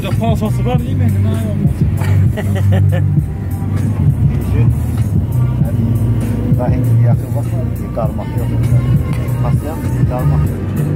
Koyda palsası var değil mi? Ne olmasın? Daha henüz yakın bakma, kalmak yok. Paslayan kalmak yok.